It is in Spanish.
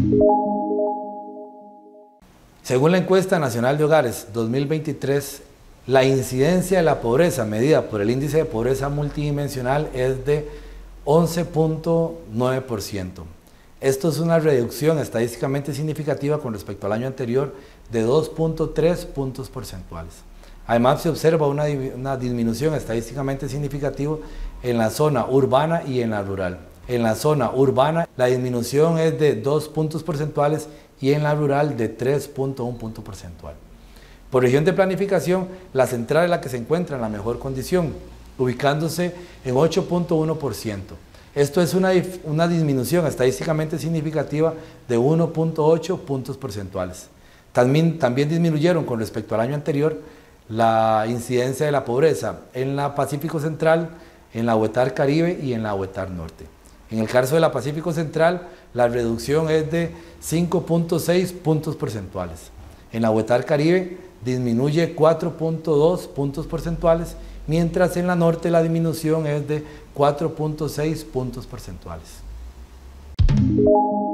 Según la encuesta nacional de hogares 2023, la incidencia de la pobreza medida por el índice de pobreza multidimensional es de 11.9%. Esto es una reducción estadísticamente significativa con respecto al año anterior de 2.3 puntos porcentuales. Además, se observa una disminución estadísticamente significativa en la zona urbana y en la rural. En la zona urbana, la disminución es de 2 puntos porcentuales y en la rural de 3.1 punto porcentual. Por región de planificación, la central es la que se encuentra en la mejor condición, ubicándose en 8.1%. Esto es una disminución estadísticamente significativa de 1.8 puntos porcentuales. También disminuyeron con respecto al año anterior la incidencia de la pobreza en la Pacífico Central, en la Huetar Caribe y en la Huetar Norte. En el caso de la Pacífico Central, la reducción es de 5.6 puntos porcentuales. En la Huetar Caribe disminuye 4.2 puntos porcentuales, mientras en la Norte la disminución es de 4.6 puntos porcentuales.